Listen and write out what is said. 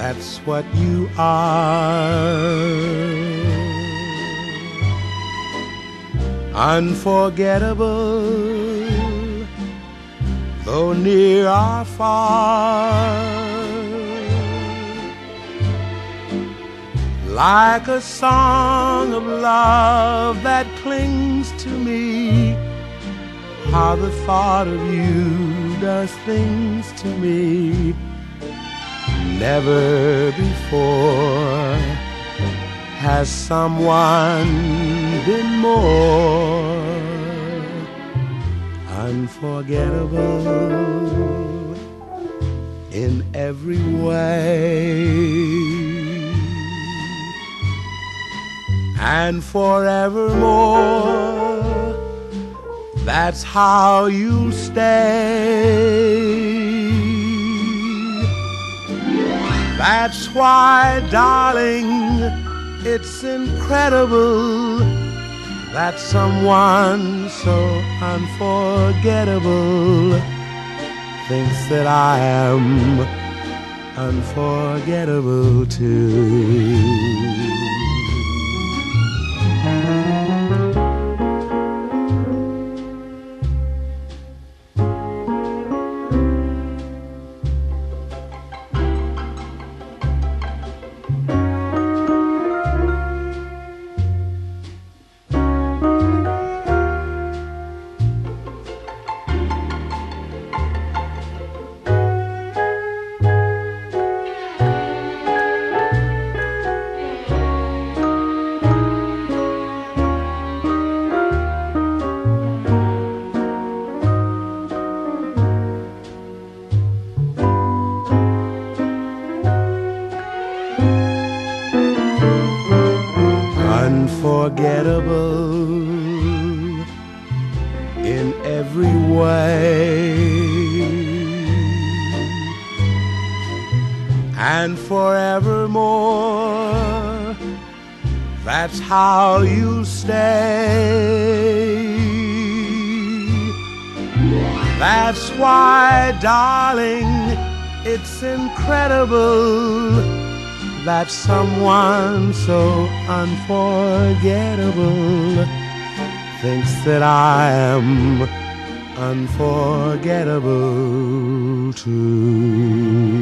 That's what you are. Unforgettable, though near or far, like a song of love that clings to me. How the thought of you does things to me. Never before has someone been more unforgettable in every way. And forevermore, that's how you'll stay. That's why, darling, it's incredible that someone so unforgettable thinks that I am unforgettable too. Unforgettable in every way, and forevermore, that's how you stay. That's why, darling, it's incredible that someone so unforgettable thinks that I am unforgettable too.